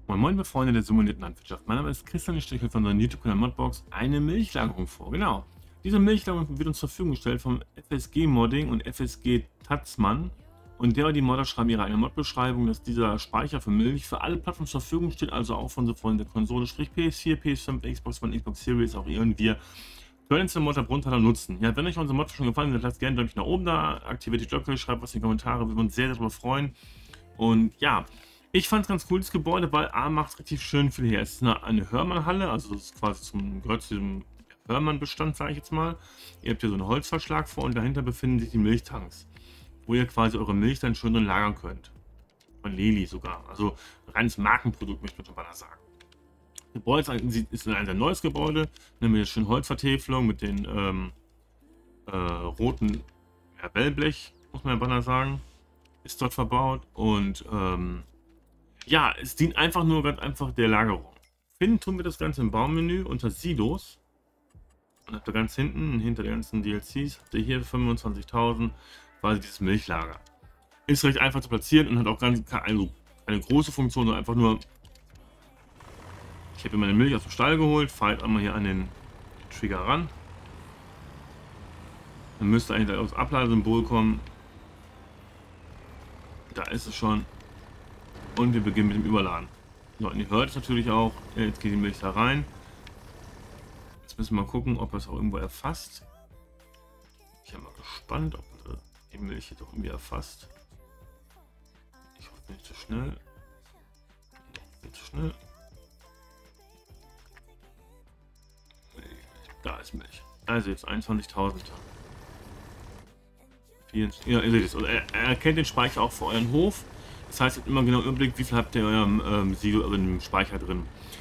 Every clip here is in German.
Moin Moin, liebe Freunde der simulierten Landwirtschaft. Mein Name ist Christian, ich stelle von unserem YouTube-Kanal Modbox eine Milchlagerung vor. Genau. Diese Milchlagerung wird uns zur Verfügung gestellt vom FSG Modding und FSG Tatzmann. Und der oder die Modder schreiben ihre eigene Mod-Beschreibung, dass dieser Speicher für Milch für alle Plattformen zur Verfügung steht, also auch von Freunden der Konsole, sprich PS4, PS5, Xbox One, Xbox Series, auch ihr und wir. Können den Mod runter nutzen. Ja, wenn euch unser Mod schon gefallen hat, lasst gerne einen Daumen nach oben da, aktiviert die Glocke, schreibt was in die Kommentare, wir würden uns sehr darüber freuen. Und ja, ich fand es ganz cool, das Gebäude, weil A macht richtig schön viel her. Es ist eine Hörmann-Halle, also das ist quasi gehört zu diesem Hörmann-Bestand, sage ich jetzt mal. Ihr habt hier so einen Holzverschlag vor und dahinter befinden sich die Milchtanks, wo ihr quasi eure Milch dann schön drin lagern könnt. Von Leli sogar. Also ein reines Markenprodukt, möchte man schon mal sagen. Das Gebäude ist ein sehr neues Gebäude, nämlich eine schöne Holzvertäfelung mit den roten Wellblech, muss man ja beinahe sagen, ist dort verbaut und ja, es dient einfach nur ganz einfach der Lagerung. Finden tun wir das Ganze im Baumenü unter Silos. Und habt ihr ganz hinten, hinter den ganzen DLCs, habt ihr hier 25.000 quasi dieses Milchlager. Ist recht einfach zu platzieren und hat auch also eine große Funktion, sondern einfach nur, ich habe meine Milch aus dem Stall geholt, fahre jetzt einmal hier an den Trigger ran. Dann müsste eigentlich das Abladesymbol kommen. Da ist es schon. Und wir beginnen mit dem Überladen. So, und ihr hört es natürlich auch. Jetzt geht die Milch da rein. Jetzt müssen wir mal gucken, ob er es auch irgendwo erfasst. Ich bin mal gespannt, ob die Milch hier doch irgendwie erfasst. Ich hoffe nicht zu schnell. Nicht zu schnell. Da ist Milch. Also jetzt 21.000. Ja, ihr seht es. Und er erkennt den Speicher auch für euren Hof. Das heißt, ihr habt immer genau Überblick, wie viel habt ihr in eurem Silo, also in dem Speicher drin.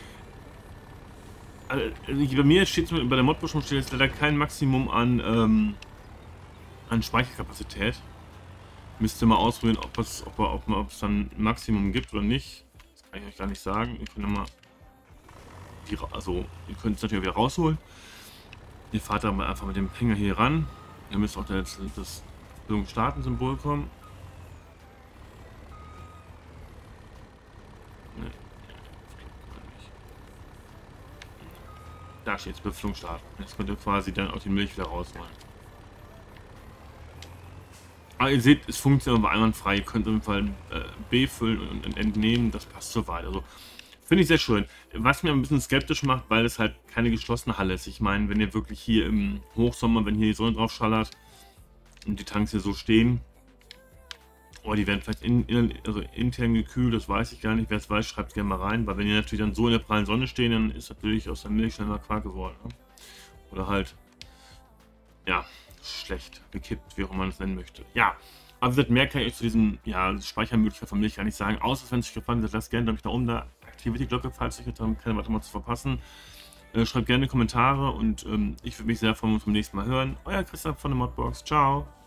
Also, bei mir steht bei der Modbeschreibung steht jetzt leider kein Maximum an Speicherkapazität. Müsst ihr mal ausprobieren, ob es dann ein Maximum gibt oder nicht. Das kann ich euch gar nicht sagen. Ihr könnt mal ihr könnt es natürlich wieder rausholen. Ihr fahrt dann mal einfach mit dem Hänger hier ran. Ihr müsst auch das Starten-Symbol kommen. Da steht es, Beflung starten. Jetzt könnt ihr quasi dann auch die Milch wieder rausholen. Aber ihr seht, es funktioniert aber einwandfrei. Ihr könnt auf jeden Fall befüllen und entnehmen. Das passt soweit. Also finde ich sehr schön. Was mir ein bisschen skeptisch macht, weil es halt keine geschlossene Halle ist. Ich meine, wenn ihr wirklich hier im Hochsommer, wenn hier die Sonne drauf schallert und die Tanks hier so stehen, oder die werden vielleicht intern gekühlt, das weiß ich gar nicht. Wer es weiß, schreibt es gerne mal rein, weil wenn die natürlich dann so in der prallen Sonne stehen, dann ist natürlich aus der Milch schneller Quark geworden. Ne? Oder halt, ja, schlecht gekippt, wie auch immer man es nennen möchte. Ja, aber wie gesagt, mehr kann ich euch zu diesem Speichermöglichkeit von Milch gar nicht sagen. Außer wenn es euch gefallen hat, lasst gerne da oben da, aktiviert die Glocke, falls euch keine weitere mal zu verpassen. Schreibt gerne Kommentare und ich würde mich sehr freuen, wenn wir uns beim nächsten Mal hören. Euer Christoph von der Modbox. Ciao!